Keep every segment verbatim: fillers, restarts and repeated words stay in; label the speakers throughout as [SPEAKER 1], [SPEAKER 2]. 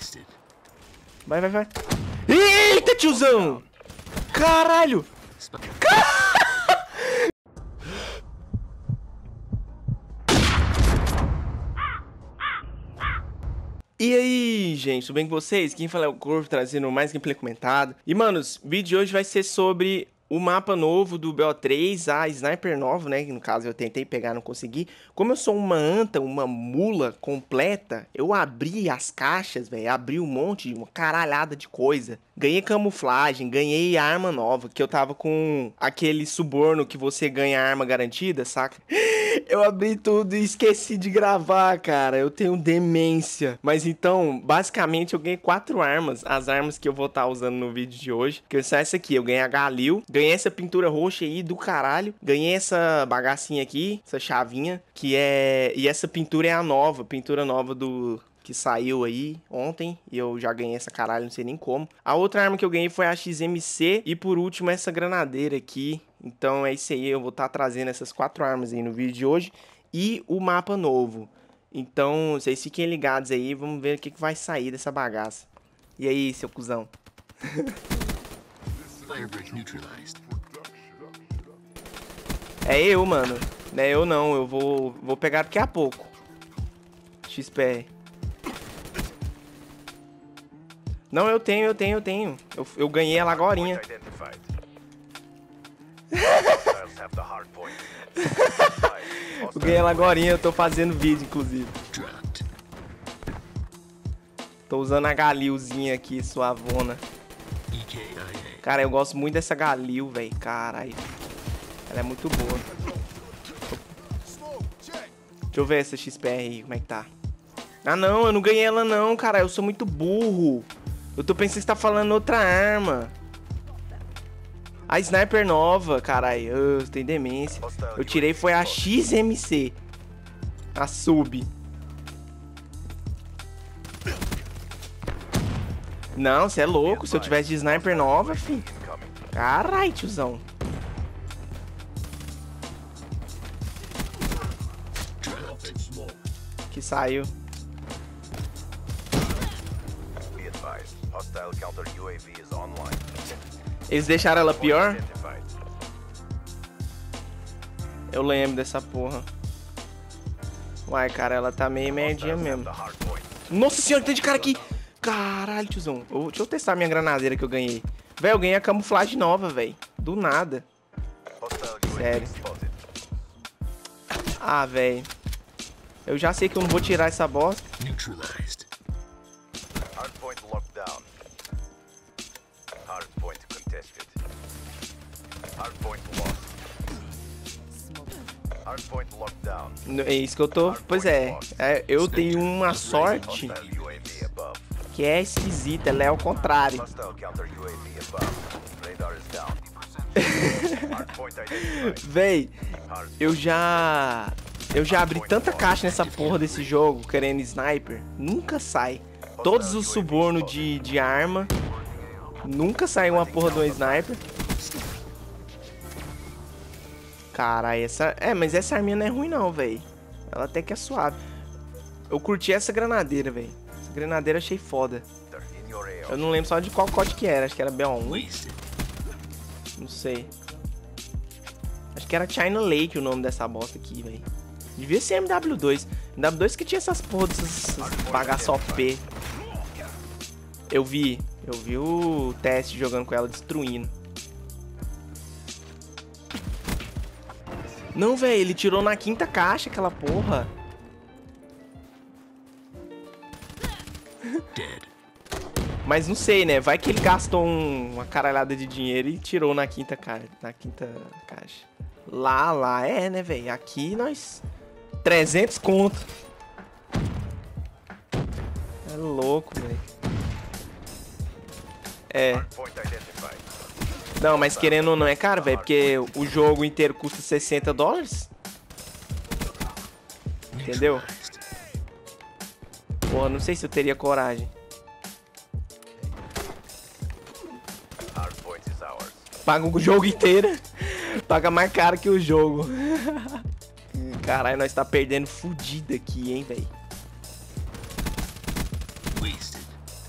[SPEAKER 1] Vai, vai, vai. Eita, tiozão! Caralho! E aí, gente, tudo bem com vocês? Quem fala é o Corvo, trazendo mais gameplay comentado. E, manos, o vídeo de hoje vai ser sobre o mapa novo do B O três, a Sniper nova, né? No caso, eu tentei pegar, não consegui. Como eu sou uma anta, uma mula completa, eu abri as caixas, velho. Abri um monte, uma caralhada de coisa. Ganhei camuflagem, ganhei arma nova, que eu tava com aquele suborno que você ganha arma garantida, saca? Eu abri tudo e esqueci de gravar, cara. Eu tenho demência. Mas então, basicamente, eu ganhei quatro armas. As armas que eu vou estar usando no vídeo de hoje. Que são essa aqui. Eu ganhei a Galil. Ganhei essa pintura roxa aí do caralho. Ganhei essa bagacinha aqui. Essa chavinha. Que é... E essa pintura é a nova. Pintura nova do... que saiu aí ontem, e eu já ganhei essa caralho, não sei nem como. A outra arma que eu ganhei foi a X M C, e por último essa granadeira aqui. Então é isso aí, eu vou estar trazendo essas quatro armas aí no vídeo de hoje, e o mapa novo. Então, vocês fiquem ligados aí, vamos ver o que, que vai sair dessa bagaça. E aí, seu cuzão? É eu, mano. Não é eu não, eu vou, vou pegar daqui a pouco. X P R. Não, eu tenho, eu tenho, eu tenho. Eu, eu ganhei ela agorinha. Eu ganhei ela agorinha, eu tô fazendo vídeo, inclusive. Tô usando a Galilzinha aqui, suavona. Cara, eu gosto muito dessa Galil, velho. Caralho. Ela é muito boa. Deixa eu ver essa X P R aí, como é que tá. Ah, não, eu não ganhei ela não, cara. Eu sou muito burro. Eu tô pensando que você tá falando outra arma. A Sniper nova, caralho. Oh, tem demência. Eu tirei foi a X M C. A sub. Não, você é louco. Se eu tivesse de Sniper nova, fi. Caralho, tiozão. Que saiu. Eles deixaram ela pior? Eu lembro dessa porra. Uai, cara, ela tá meio merdinha mesmo. Nossa senhora, tem de cara aqui. Caralho, tiozão. Eu, deixa eu testar minha granadeira que eu ganhei. Velho, eu ganhei a camuflagem nova, velho. Do nada. Sério. Ah, velho. Eu já sei que eu não vou tirar essa bosta. É isso que eu tô... Pois é, é, eu tenho uma sorte que é esquisita, ela é ao contrário. Véi, eu já... Eu já abri tanta caixa nessa porra desse jogo, querendo sniper, nunca sai. Todos os subornos de, de arma, nunca sai uma porra de um sniper. Caralho, essa... É, mas essa arminha não é ruim não, velho. Ela até que é suave. Eu curti essa granadeira, velho. Essa granadeira achei foda. Eu não lembro só de qual corte que era. Acho que era B O um. Não sei. Acho que era China Lake o nome dessa bosta aqui, velho. Devia ser M W dois. M W dois que tinha essas porra dessas bagaço O P. Eu vi. Eu vi o teste jogando com ela, destruindo. Não, velho, ele tirou na quinta caixa aquela porra. Mas não sei, né? Vai que ele gastou um, uma caralhada de dinheiro e tirou na quinta, ca... na quinta caixa. Lá, lá é, né, velho? Aqui nós... trezentos conto. É louco, velho. É. Não, mas querendo ou não é caro, velho, porque o jogo inteiro custa sessenta dólares. Entendeu? Porra, não sei se eu teria coragem. Paga o jogo inteiro. Paga mais caro que o jogo. Caralho, nós tá perdendo fudido aqui, hein, velho.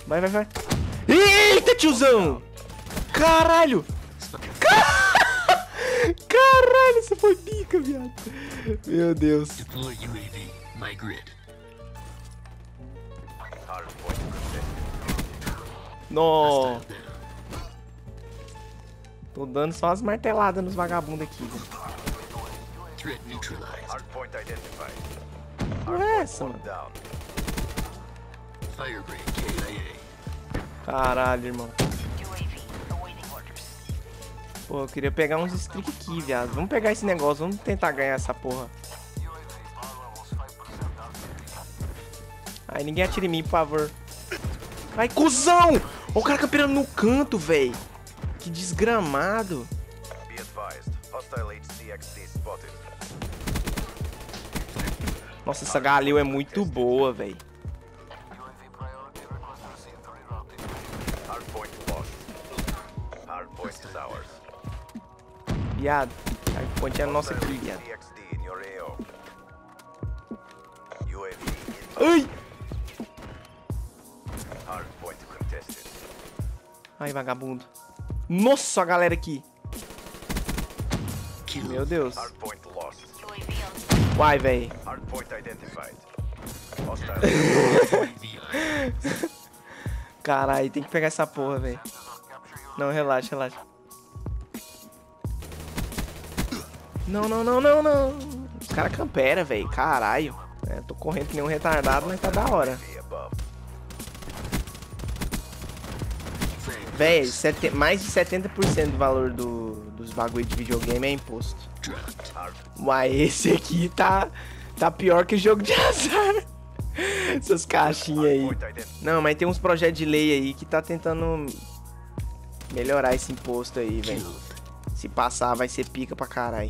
[SPEAKER 1] Vai, vai, vai. Eita, tiozão! Caralho! Caralho, você foi pica, viado. Meu Deus.
[SPEAKER 2] Deploy U A V, my grid.
[SPEAKER 1] Nó. Tô dando só as marteladas nos vagabundos aqui, velho.
[SPEAKER 2] Threat neutralized.
[SPEAKER 3] Hardpoint identified.
[SPEAKER 1] Não é essa, mano.
[SPEAKER 3] Down.
[SPEAKER 2] Firebreak K I A.
[SPEAKER 1] Caralho, irmão.
[SPEAKER 4] U A V awaiting orders.
[SPEAKER 1] Pô, eu queria pegar uns streak aqui, viado. Vamos pegar esse negócio, vamos tentar ganhar essa porra. Aí ninguém atira em mim, por favor. Ai, cuzão! Ó, o cara camperando no canto, velho. Que desgramado.
[SPEAKER 3] Be advised. Hostile H C X D spotted.
[SPEAKER 1] Nossa, essa Galil é muito boa, velho.
[SPEAKER 3] Hardpoint lost. Hardpoint is ours.
[SPEAKER 1] Viado. A ponte é nossa aqui,
[SPEAKER 3] Hostile
[SPEAKER 1] viado.
[SPEAKER 3] H C X D in your A O. U A V inbound.
[SPEAKER 1] Ai!
[SPEAKER 3] Hardpoint contested.
[SPEAKER 1] Ai, vagabundo. Nossa, a galera aqui.
[SPEAKER 2] Kill.
[SPEAKER 1] Meu Deus.
[SPEAKER 3] Hardpoint lost.
[SPEAKER 4] U A V on
[SPEAKER 1] Uai, velho.
[SPEAKER 3] Hardpoint identified. Hostile.
[SPEAKER 2] U A V.
[SPEAKER 1] Caralho, tem que pegar essa porra, velho. Não, relaxa, relaxa. Não, não, não, não, não. Os caras campera, velho. Caralho. É, tô correndo que nem um retardado, mas tá da hora.
[SPEAKER 3] Be above.
[SPEAKER 1] Véi, sete- mais de setenta por cento do valor do, dos bagulho de videogame é imposto.
[SPEAKER 2] Dropped.
[SPEAKER 1] Uai, esse aqui tá, tá pior que jogo de azar. Essas caixinhas aí.
[SPEAKER 3] Hardpoint identified.
[SPEAKER 1] Não, mas tem uns projetos de lei aí que tá tentando melhorar esse imposto aí, velho.
[SPEAKER 2] Killed.
[SPEAKER 1] Se passar, vai ser pica pra caralho.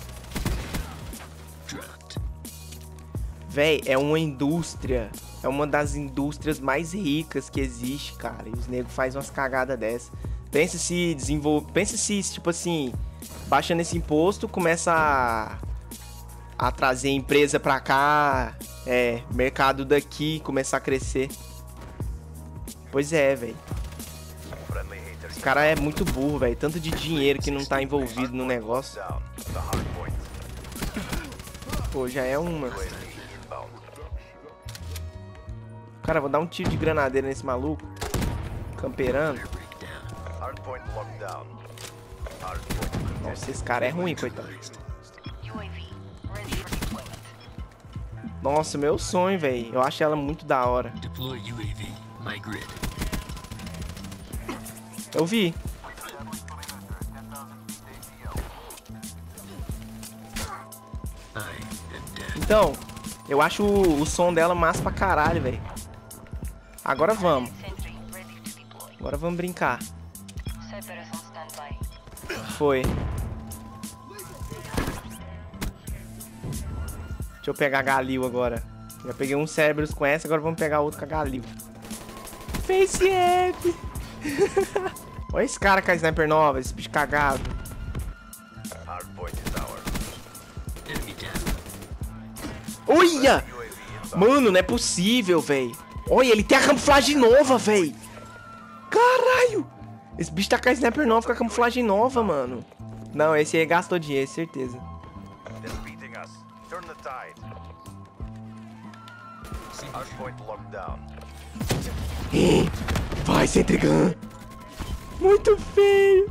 [SPEAKER 2] Dropped.
[SPEAKER 1] Véi, é uma indústria. É uma das indústrias mais ricas que existe, cara. E os negros fazem umas cagadas dessas. Pensa se desenvolve. Pensa se, tipo assim, baixando esse imposto, começa a, a trazer empresa pra cá. É, mercado daqui começar a crescer. Pois é, velho.
[SPEAKER 3] Friendly haters.
[SPEAKER 1] Esse cara é muito burro, velho. Tanto de dinheiro que não tá envolvido no negócio.
[SPEAKER 3] Down. The hardpoint.
[SPEAKER 1] Pô, já é uma.
[SPEAKER 3] U A V inbound.
[SPEAKER 1] Cara, vou dar um tiro de granadeira nesse maluco. Camperando.
[SPEAKER 2] Firebreak down.
[SPEAKER 3] Hardpoint locked down. Hardpoint contested.
[SPEAKER 1] Nossa, esse cara é ruim, coitado.
[SPEAKER 4] U A V ready for deployment.
[SPEAKER 1] Nossa, meu sonho, velho. Eu acho ela muito da hora.
[SPEAKER 2] Deploy U A V, my grid.
[SPEAKER 1] Eu vi.
[SPEAKER 2] I am dead.
[SPEAKER 1] Então, eu acho o, o som dela massa pra caralho, velho. Agora vamos.
[SPEAKER 4] Sentry ready to deploy.
[SPEAKER 1] Agora vamos brincar.
[SPEAKER 4] Cerberus on standby.
[SPEAKER 1] Foi. Deixa eu pegar a Galil agora. Já peguei um Cerberus com essa, agora vamos pegar outro com a Galil. Face App! Olha esse cara com a sniper nova, esse bicho cagado.
[SPEAKER 3] Hardpoint is ours.
[SPEAKER 2] Enemy down.
[SPEAKER 1] Olha!
[SPEAKER 3] U A V inbound.
[SPEAKER 1] Mano, não é possível, velho. Olha, ele tem a camuflagem nova, velho. Caralho! Esse bicho tá com a sniper nova, com a camuflagem nova, mano. Não, esse aí gastou dinheiro, certeza.
[SPEAKER 3] They're beating us. Turn the tide. Hardpoint locked down.
[SPEAKER 1] Vai, Centrigun. Muito feio.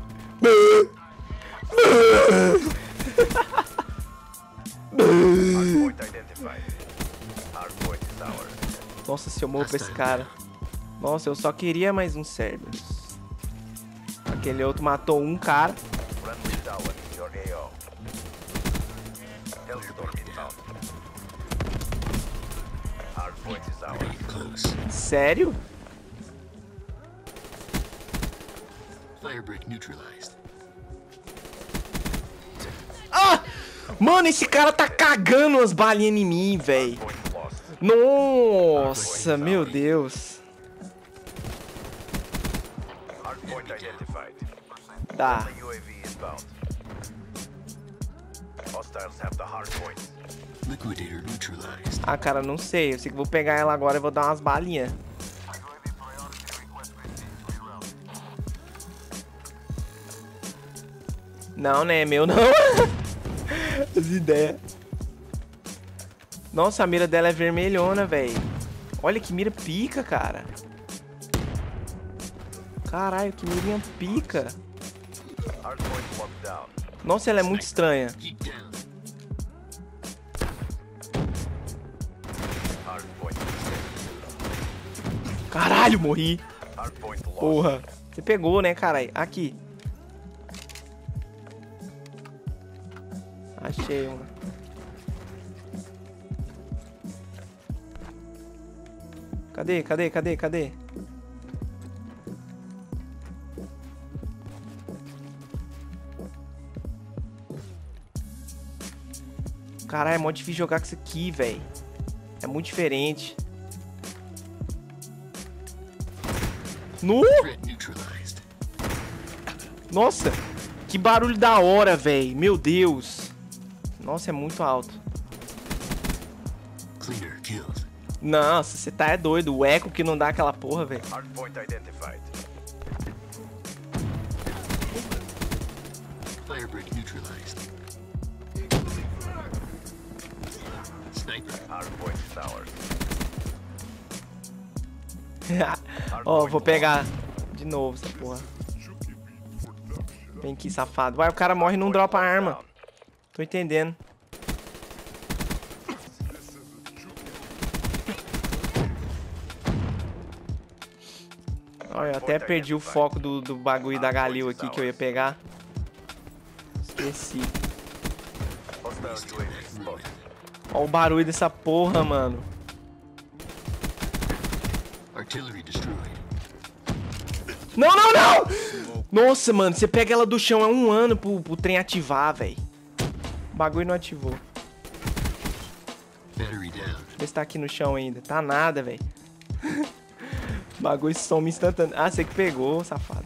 [SPEAKER 3] Hardpoint identified. Hardpoint is ours.
[SPEAKER 1] Nossa, se eu morro pra esse cara. Nossa, eu só queria mais um Cerberus. Aquele outro matou um cara.
[SPEAKER 3] Friendly tower in your A O. Hellstorm inbound. Hardpoint is ours.
[SPEAKER 2] Very close.
[SPEAKER 1] Sério?
[SPEAKER 2] Firebreak neutralized.
[SPEAKER 1] Ah! Mano, esse cara tá cagando as balinhas em mim, velho.
[SPEAKER 3] Point lost.
[SPEAKER 1] Nossa, meu Deus.
[SPEAKER 3] Hardpoint identified.
[SPEAKER 1] Tá.
[SPEAKER 3] U A V inbound. Hostiles have the hardpoint.
[SPEAKER 2] Liquidator neutralized.
[SPEAKER 1] Ah, cara, não sei. Eu sei que vou pegar ela agora e vou dar umas balinhas. Não, né? É meu não. As ideias. Nossa, a mira dela é vermelhona, velho. Olha que mira pica, cara. Caralho, que mirinha pica.
[SPEAKER 3] Hardpoint locked down.
[SPEAKER 1] Nossa, ela é muito estranha.
[SPEAKER 2] Keep down.
[SPEAKER 3] Hardpoint.
[SPEAKER 1] Caralho, morri.
[SPEAKER 3] Hardpoint lost.
[SPEAKER 1] Porra. Você pegou, né, caralho? Aqui. Achei uma. Cadê, cadê, cadê, cadê? Caralho, é mó difícil jogar com isso aqui, velho. É muito diferente. No!
[SPEAKER 2] Threat neutralized.
[SPEAKER 1] Nossa! Que barulho da hora, velho. Meu Deus. Nossa, é muito alto.
[SPEAKER 2] Cleaner killed.
[SPEAKER 1] Nossa, você tá é doido. O eco que não dá aquela porra, velho.
[SPEAKER 3] Hardpoint identified.
[SPEAKER 2] Firebreak neutralized. Sniper.
[SPEAKER 3] Hardpoint towers.
[SPEAKER 1] Ó, vou pegar de novo essa porra. Vem aqui, safado. Vai, o cara morre e não dropa a arma. Tô entendendo. Olha, eu até perdi o foco do, do bagulho da Galil aqui que eu ia pegar. Esqueci.
[SPEAKER 3] Hostile U A V spotted.
[SPEAKER 1] Olha o barulho dessa porra, mano.
[SPEAKER 2] Artillery destroyed.
[SPEAKER 1] Não, não, não! Nossa, mano, você pega ela do chão, é um ano pro, pro trem ativar, velho. O bagulho não ativou.
[SPEAKER 2] Battery down.
[SPEAKER 1] Vê se tá aqui no chão ainda. Tá nada, velho. Bagulho some instantâneo. Ah, você que pegou, safado.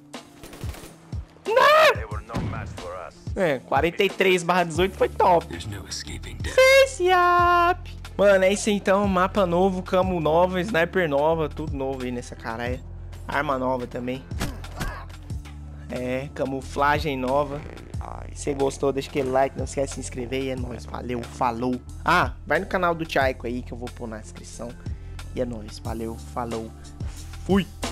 [SPEAKER 3] They were no match for us.
[SPEAKER 1] É, quarenta e três barra dezoito foi top.
[SPEAKER 2] There's no escaping death.
[SPEAKER 1] Face up! Mano, é isso aí, então. Mapa novo, camo nova, sniper nova, tudo novo aí nessa caralho. Arma nova também. É, camuflagem nova. Se você gostou, deixa aquele like, não esquece de se inscrever e é nóis. Valeu, falou. Ah, vai no canal do Tchaico aí que eu vou pôr na descrição. E é nóis, valeu, falou, fui.